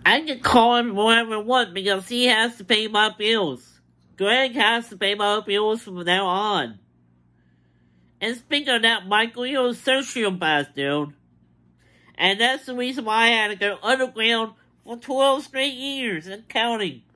I can call him whenever I want because he has to pay my bills. Greg has to pay my bills from now on. And speaking of that, Michael, you're a sociopath, dude. And that's the reason why I had to go underground for 12 straight years and counting.